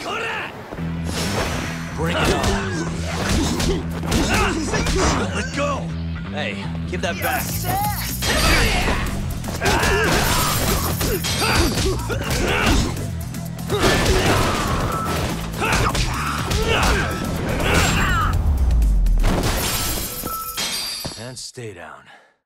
Bring it on. Let go. Hey, give that back. And stay down.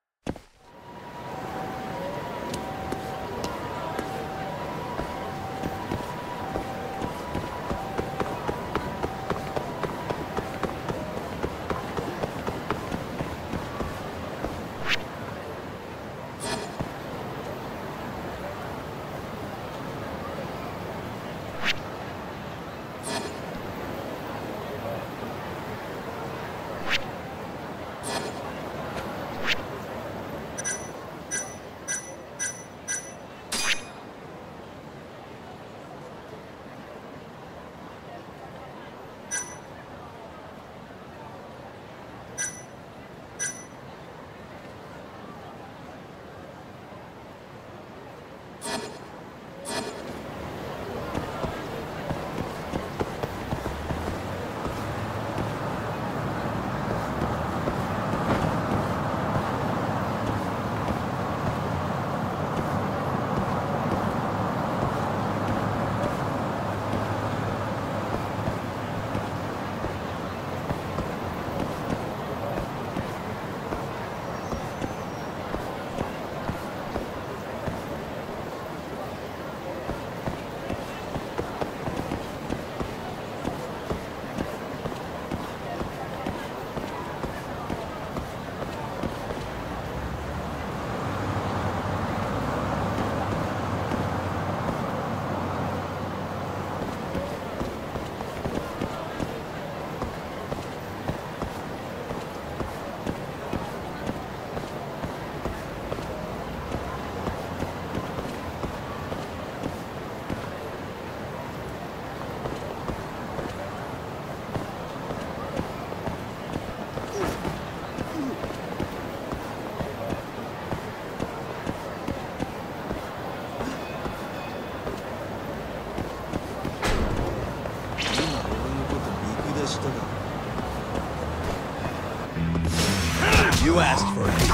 You asked for it.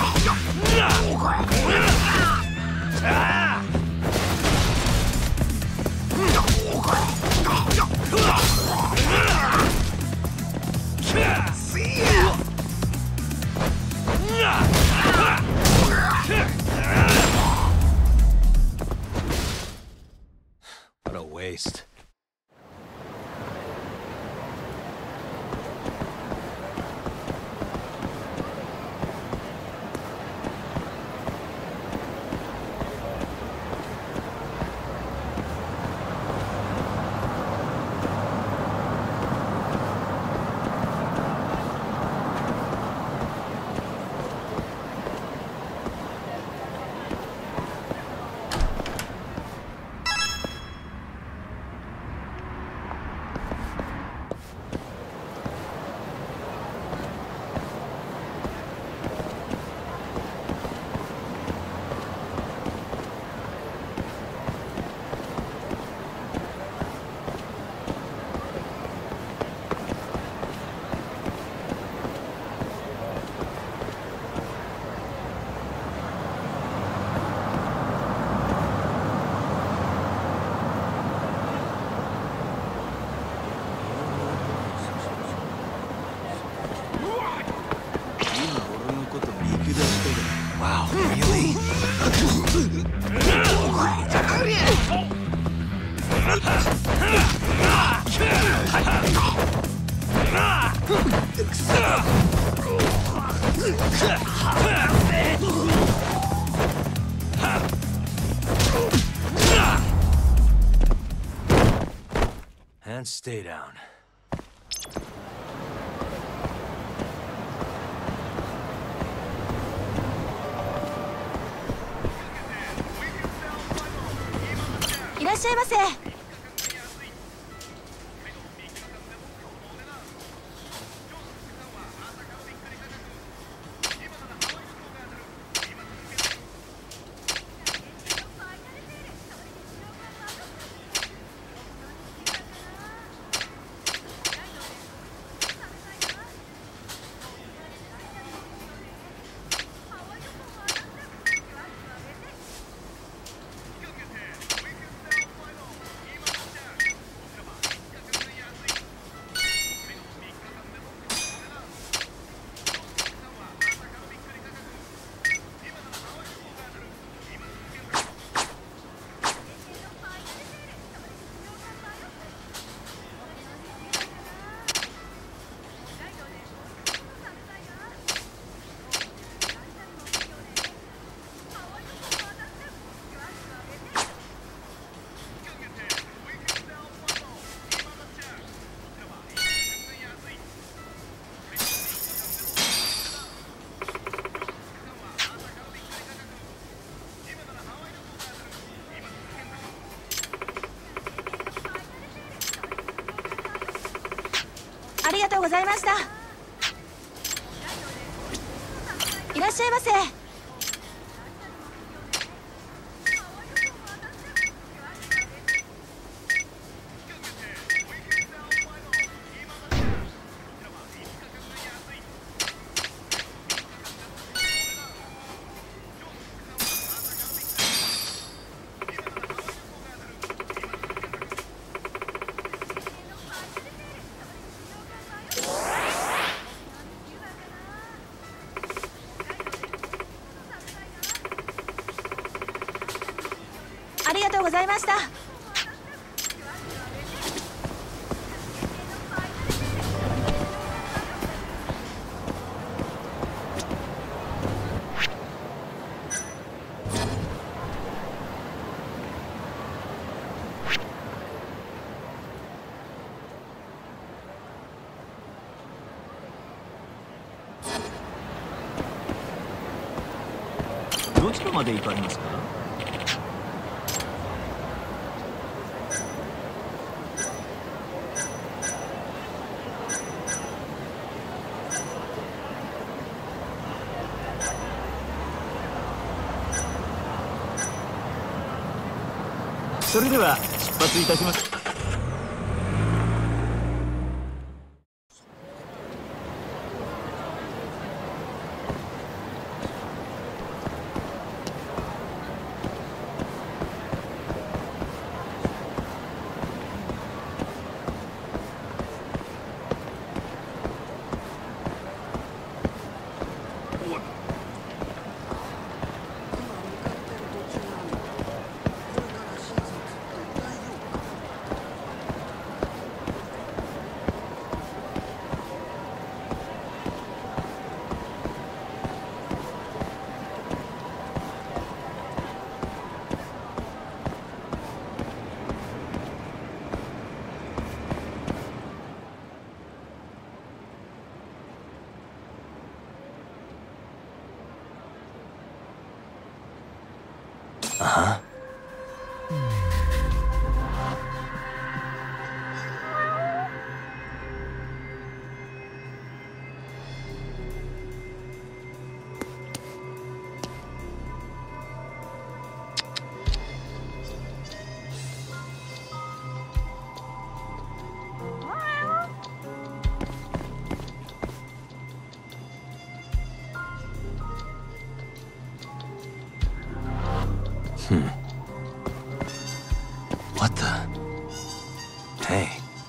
What a waste. Wow, really? And stay down. いらっしゃいませ。 りがとうございました。いらっしゃいませ。ありがとうございました。 どちらまで行かれますか？それでは出発いたします。 Uh-huh. What the? Hey.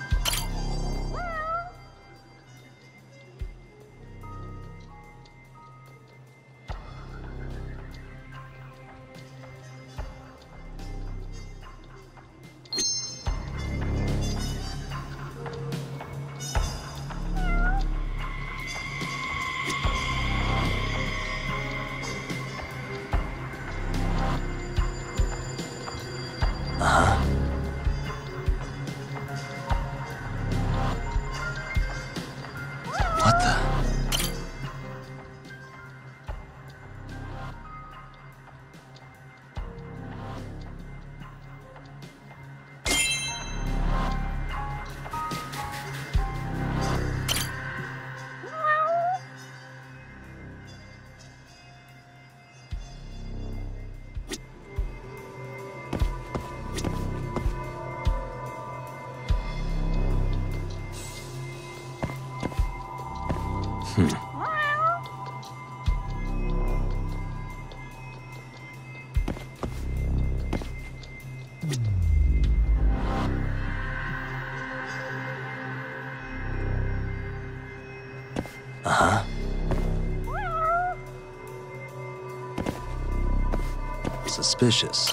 What the? Uh-huh. Suspicious.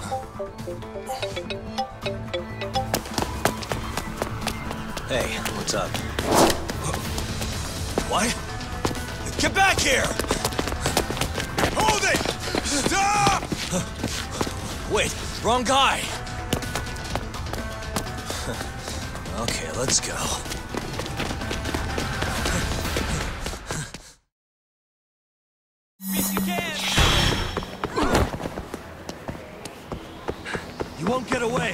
Hey, what's up? What? Get back here! Hold it! Stop! Wait, wrong guy! Okay, let's go. If you can! You won't get away!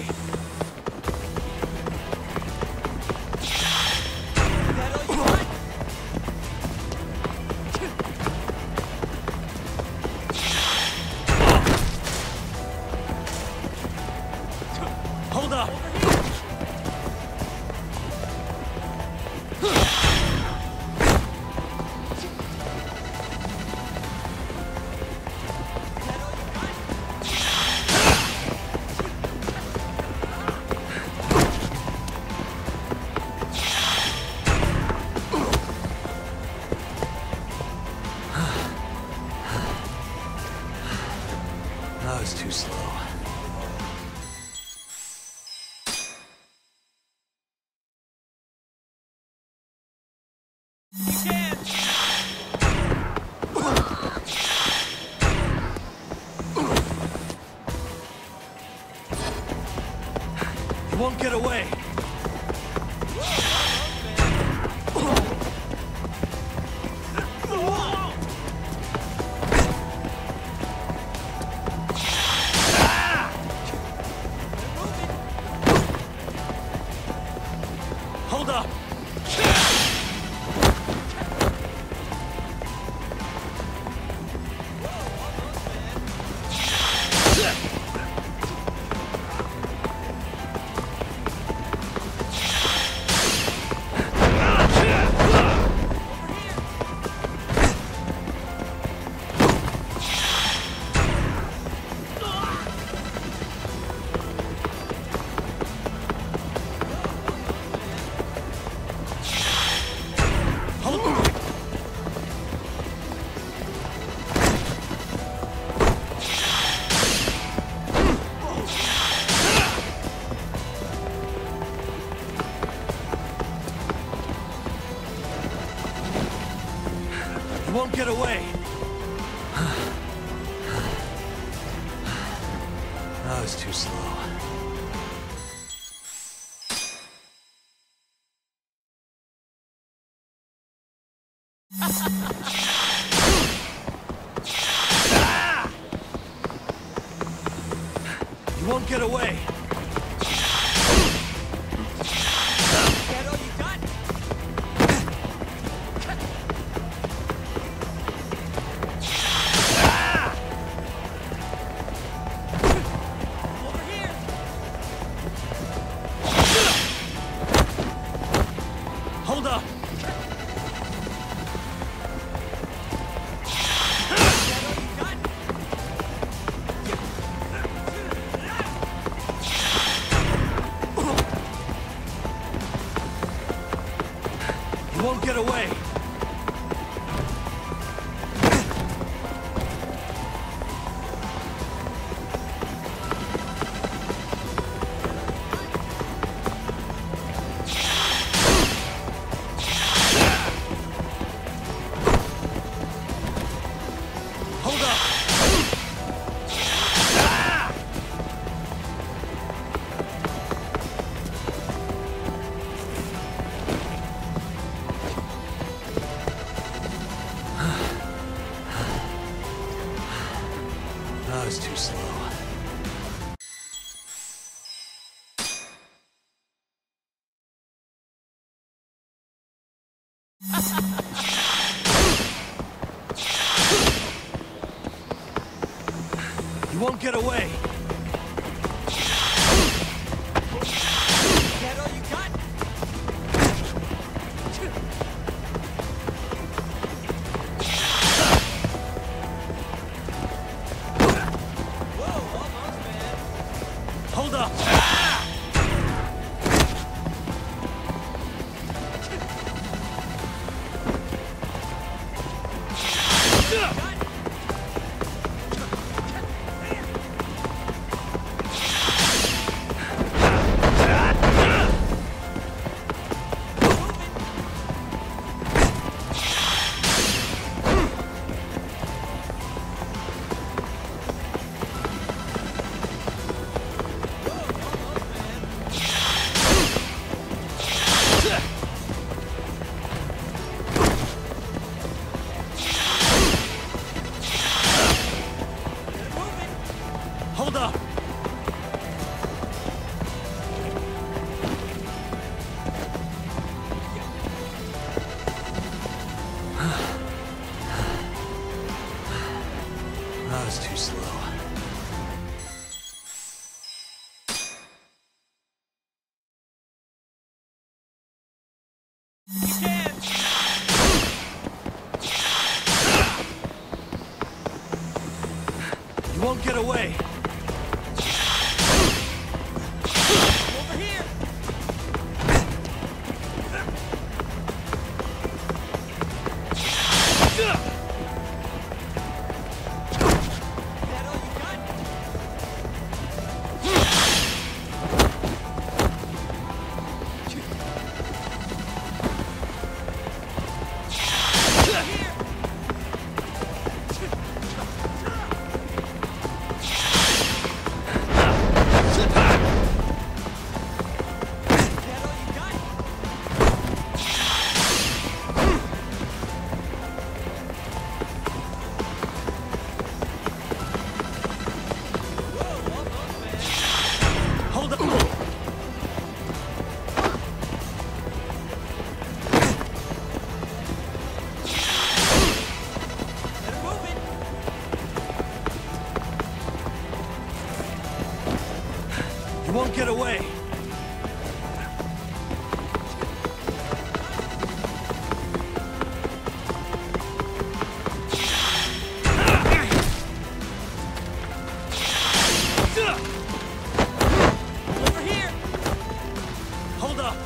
Hold up! That was too slow. You can! You won't get away! Hold up! You won't get away! That was too slow. You won't get away! That all you got? Over here! Hold up! That all you got? You won't get away! Hold up! That was too slow. You won't get away! That all you got? Whoa, almost, man. Hold up! I was too slow. You can! You won't get away. Over here! Is that all you got? Here! Is that all you got? Whoa, almost, man. Hold up. Better move it. You won't get away. Over here! Hold up.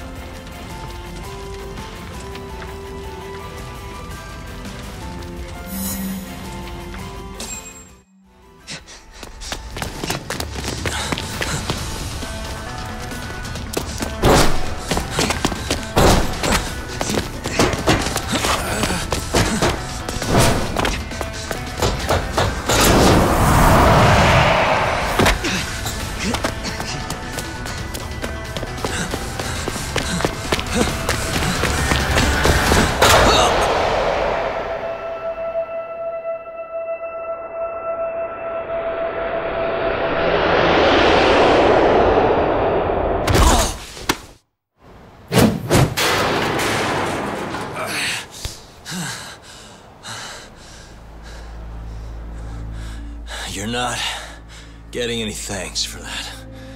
You're not getting any thanks for that.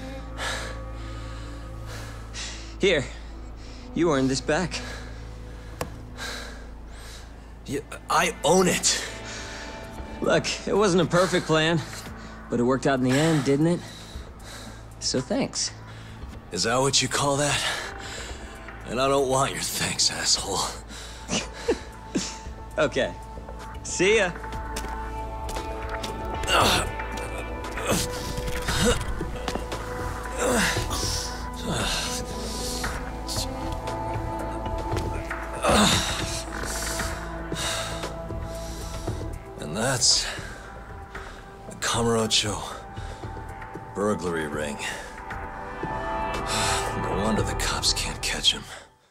Here, you earned this back. I own it. Look, it wasn't a perfect plan, but it worked out in the end, didn't it? So thanks. Is that what you call that? And I don't want your thanks, asshole. Okay. See ya. And that's the Kamurocho burglary ring. No wonder the cops can't catch him.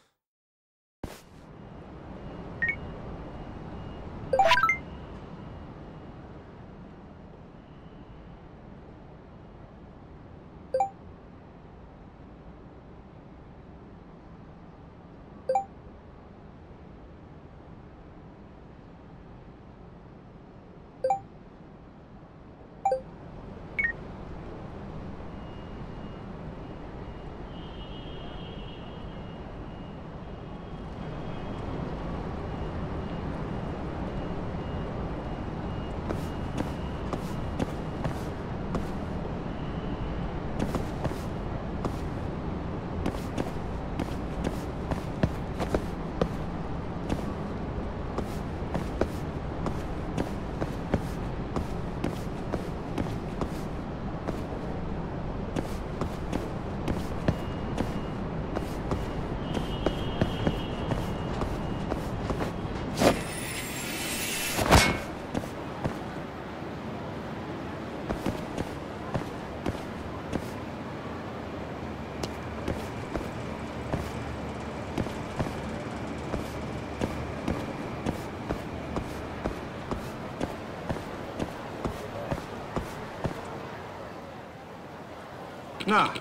Nah.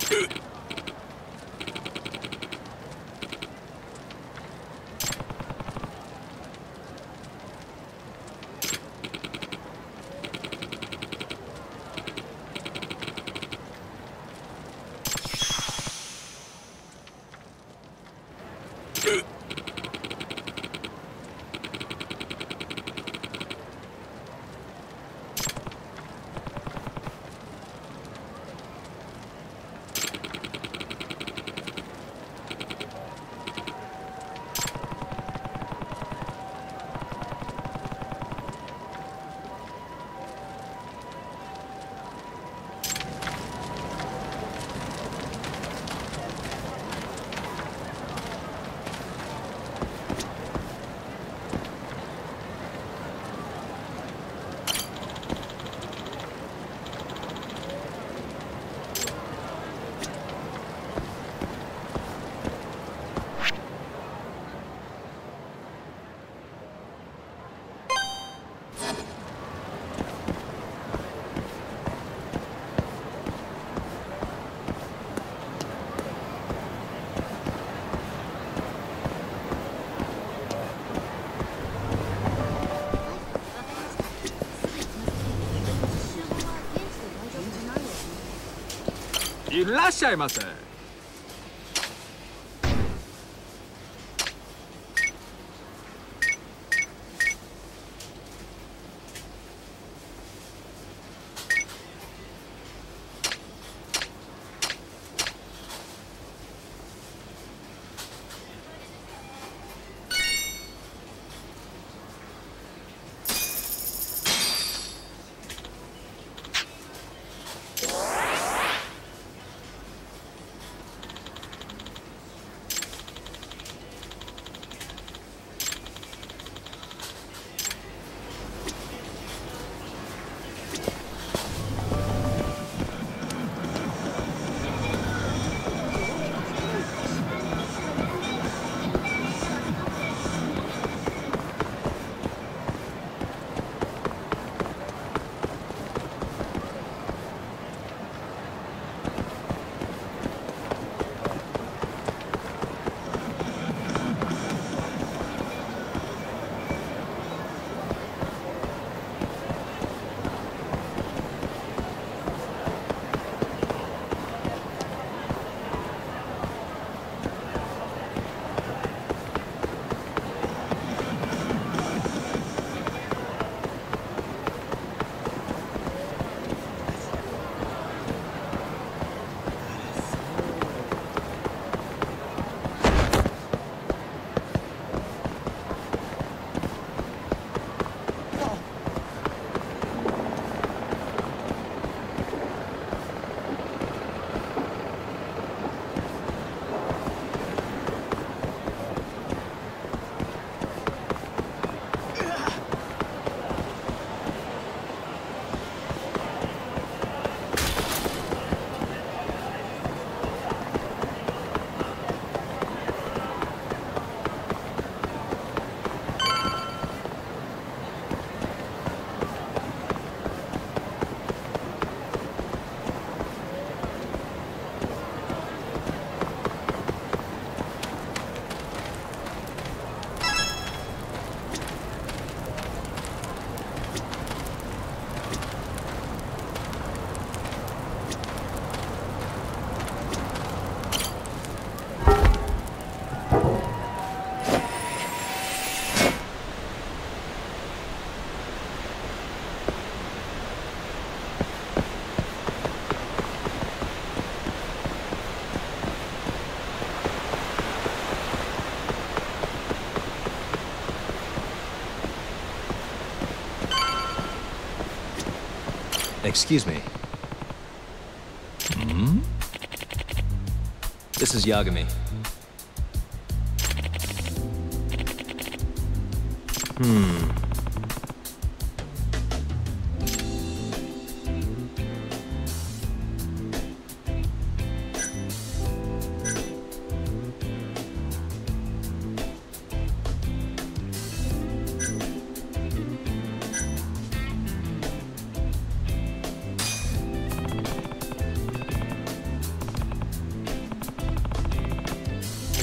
いらっしゃいませ。 Excuse me. Hmm? This is Yagami.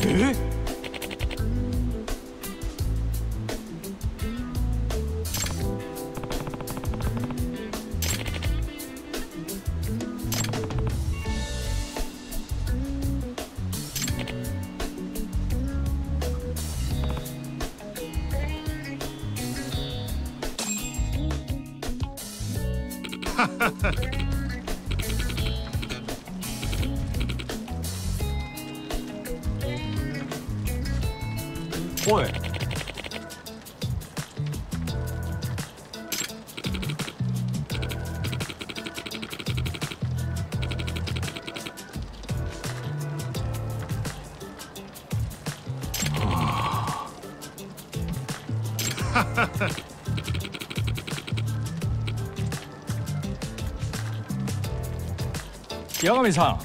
おい。八神さん。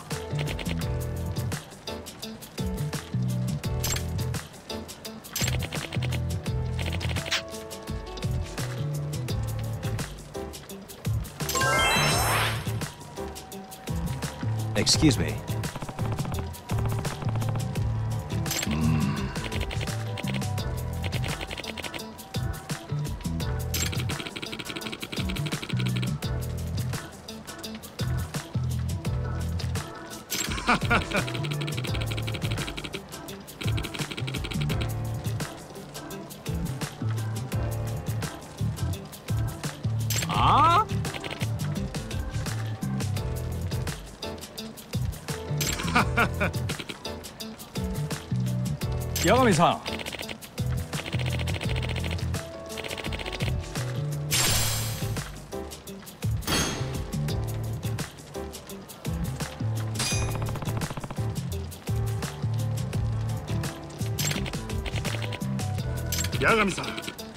Excuse me. Ah? 八神さん。 八神さん。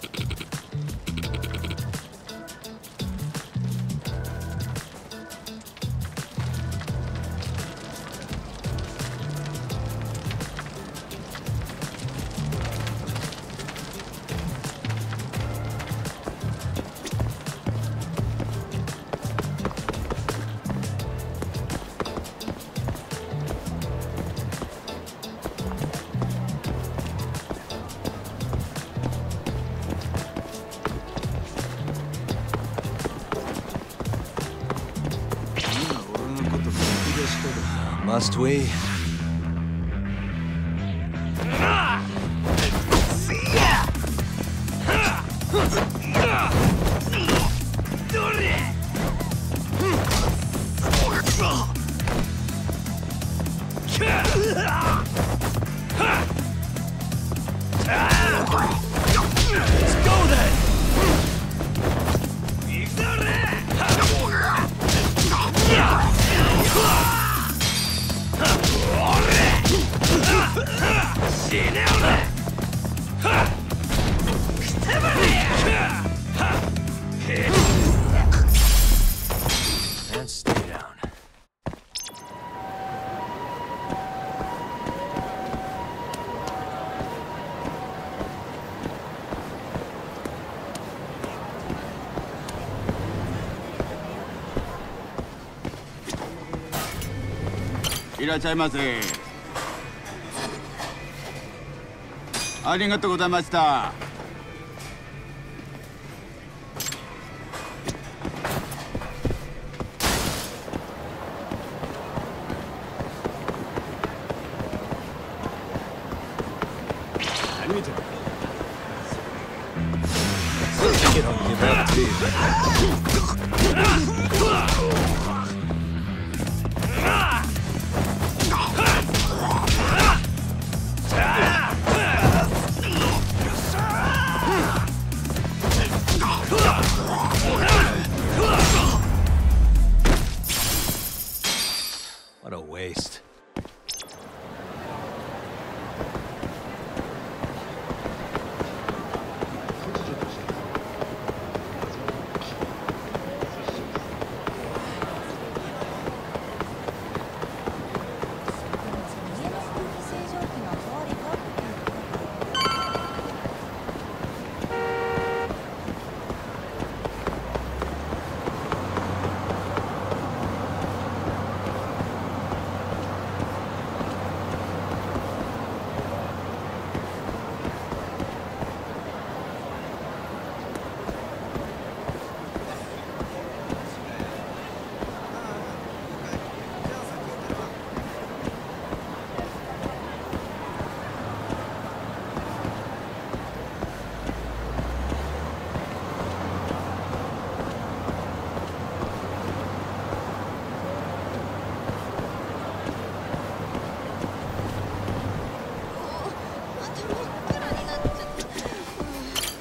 Must we? Let's go then! And stay down. いらっしゃいませ。ありがとうございました。 Get on, give that to What a waste.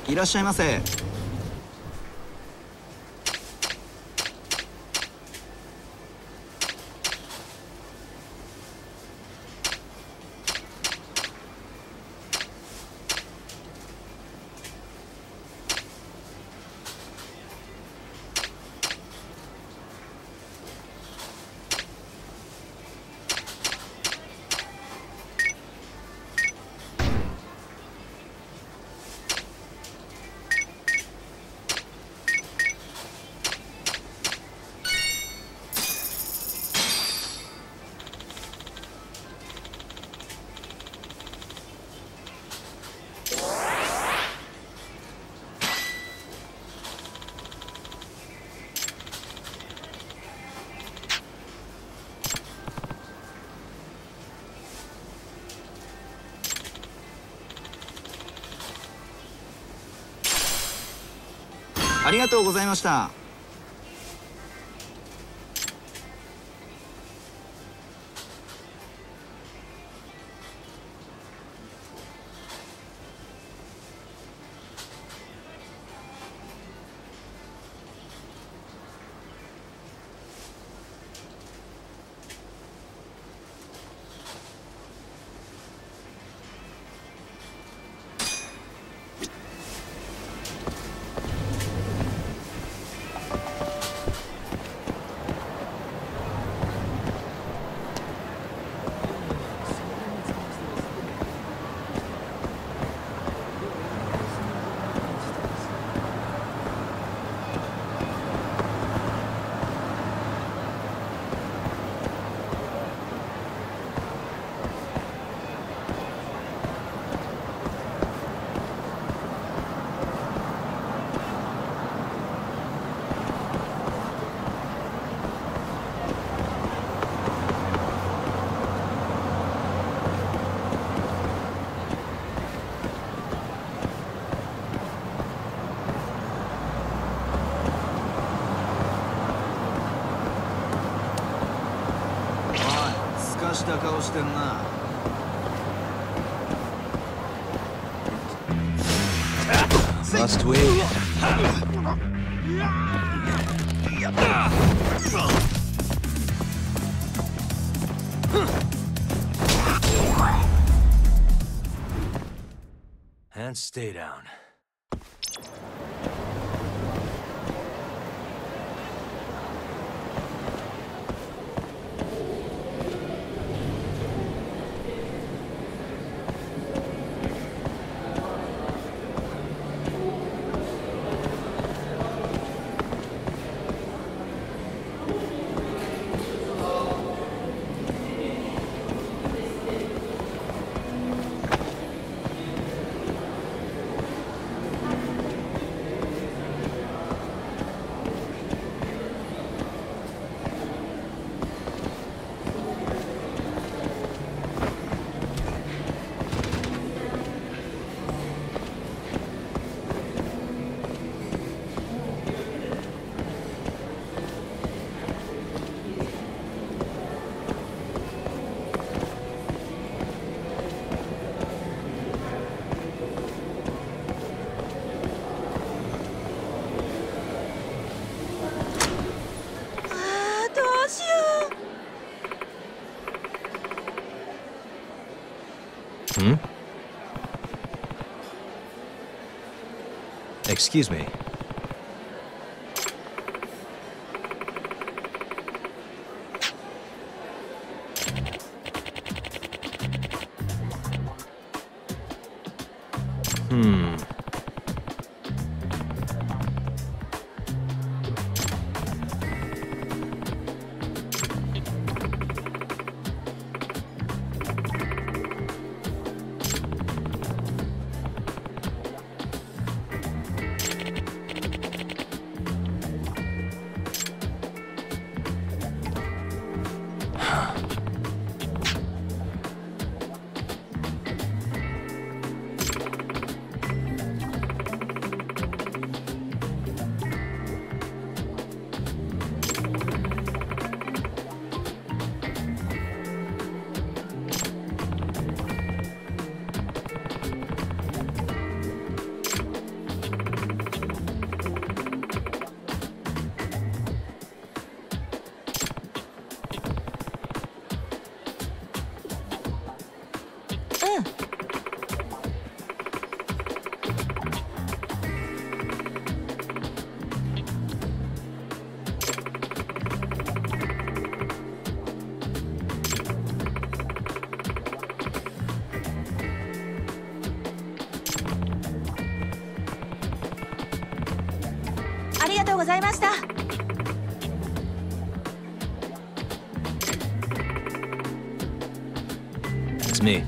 いらっしゃいませ。ありがとうございました。した顔してんな。 Must we? And stay down. Hmm? Excuse me. Hmm. ざいました。 It's me.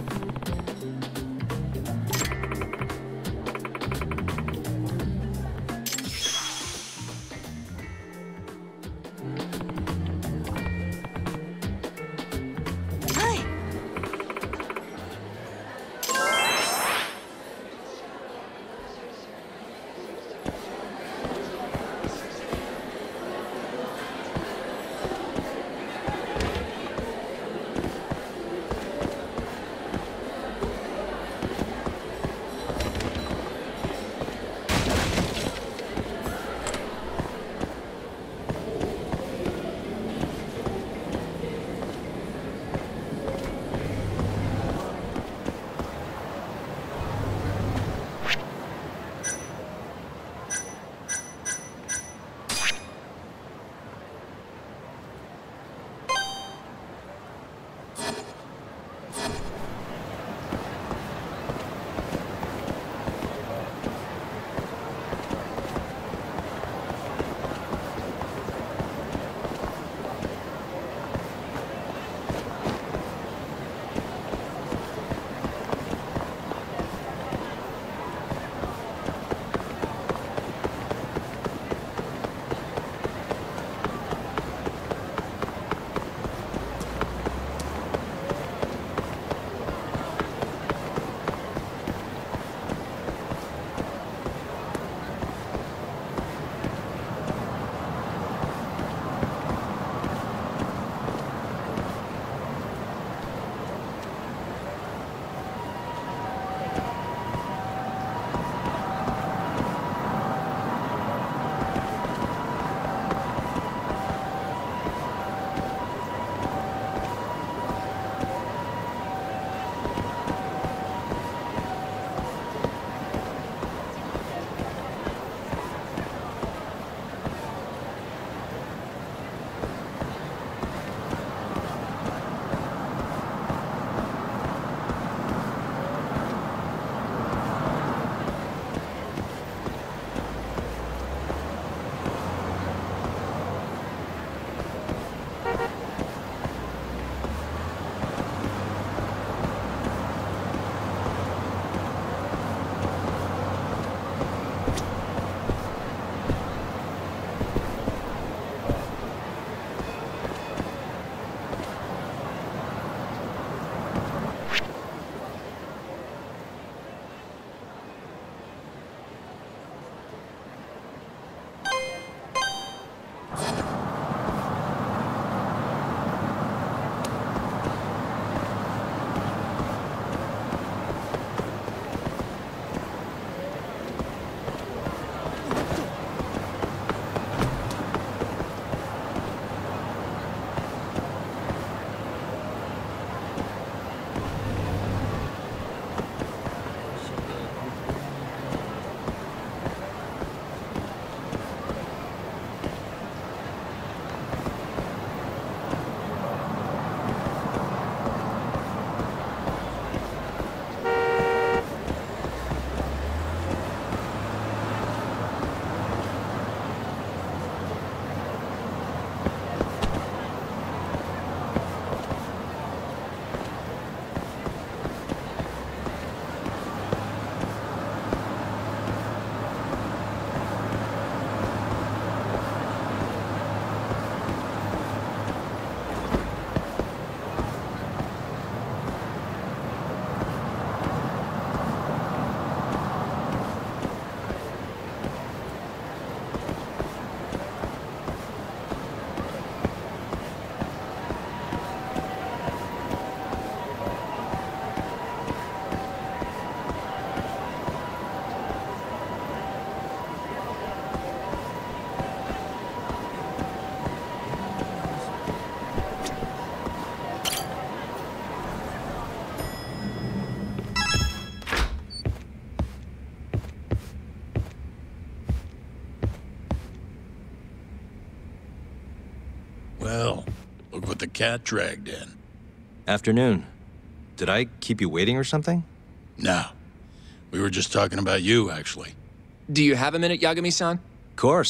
Well, look what the cat dragged in. Afternoon. Did I keep you waiting or something? No. We were just talking about you, actually. Do you have a minute, Yagami-san? Of course.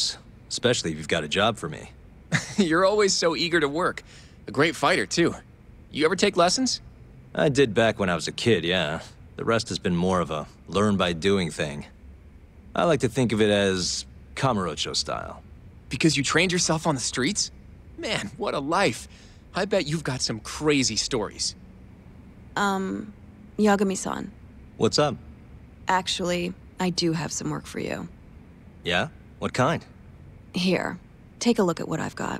especially if you've got a job for me. You're always so eager to work. A great fighter, too. You ever take lessons? I did back when I was a kid, yeah. The rest has been more of a learn-by-doing thing. I like to think of it as Kamurocho style. Because you trained yourself on the streets? Man, what a life. I bet you've got some crazy stories. Yagami-san. What's up? Actually, I do have some work for you. Yeah? What kind? Here, take a look at what I've got.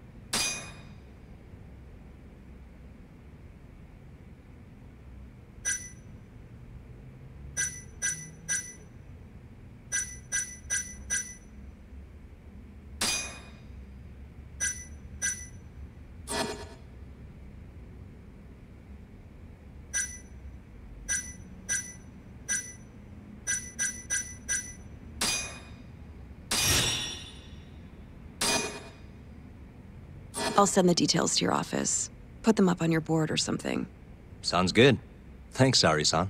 I'll send the details to your office. Put them up on your board or something. Sounds good. Thanks, Sari-san.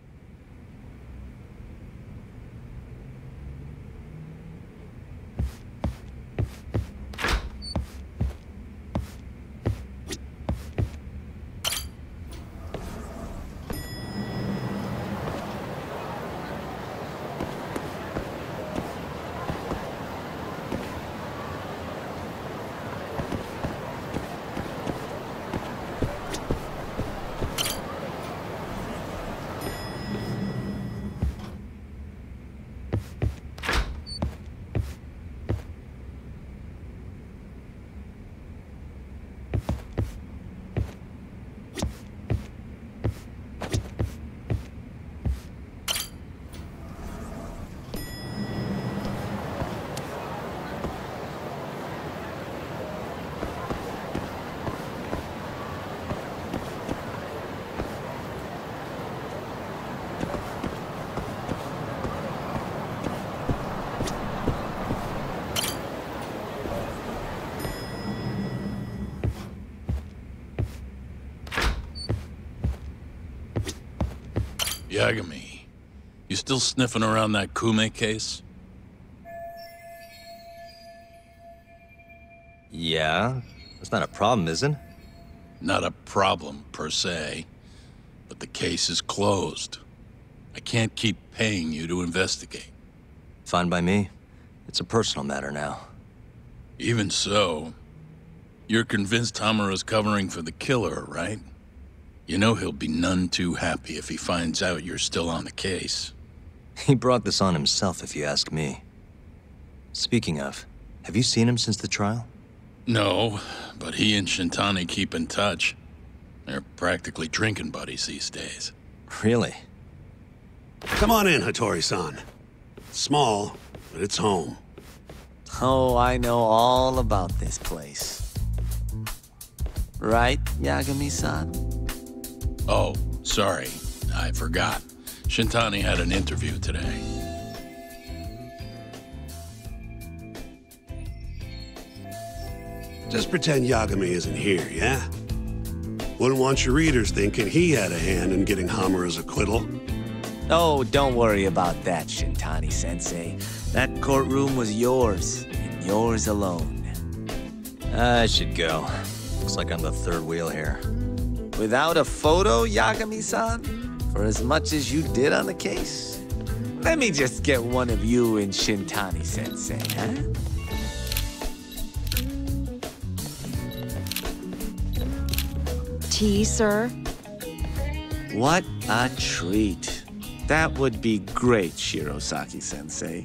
Yagami, you still sniffing around that Kume case? Yeah? That's not a problem, is it? Not a problem, per se. But the case is closed. I can't keep paying you to investigate. Fine by me. It's a personal matter now. Even so, you're convinced Hamura's covering for the killer, right? You know he'll be none too happy if he finds out you're still on the case. He brought this on himself, if you ask me. Speaking of, have you seen him since the trial? No, but he and Shintani keep in touch. They're practically drinking buddies these days. Really? Come on in, Hattori-san. Small, but it's home. Oh, I know all about this place. Right, Yagami-san? Oh, sorry. I forgot. Shintani had an interview today. Just pretend Yagami isn't here, yeah? Wouldn't want your readers thinking he had a hand in getting Hamura's acquittal. Oh, don't worry about that, Shintani-sensei. That courtroom was yours, and yours alone. I should go. Looks like I'm the third wheel here. Without a photo, Yagami-san? For as much as you did on the case? Let me just get one of you and Shintani-sensei, huh? Tea, sir? What a treat. That would be great, Shirosaki-sensei.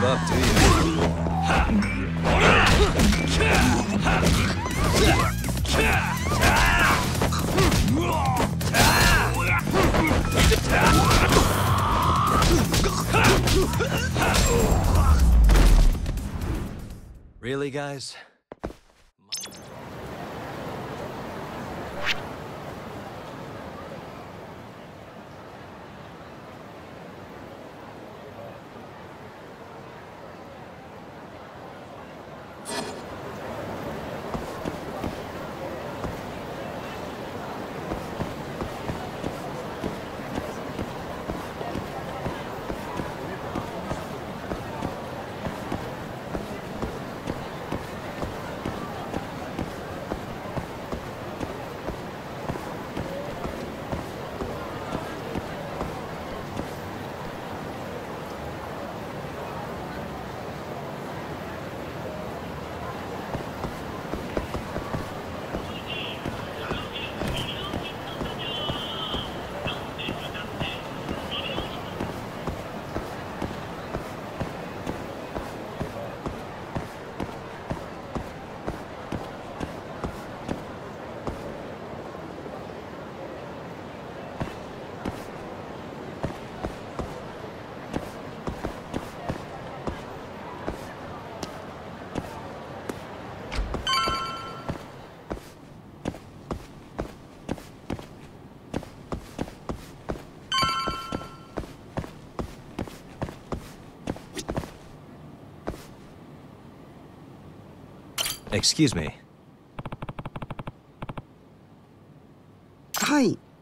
up, do you? Really, guys? Excuse me. はい。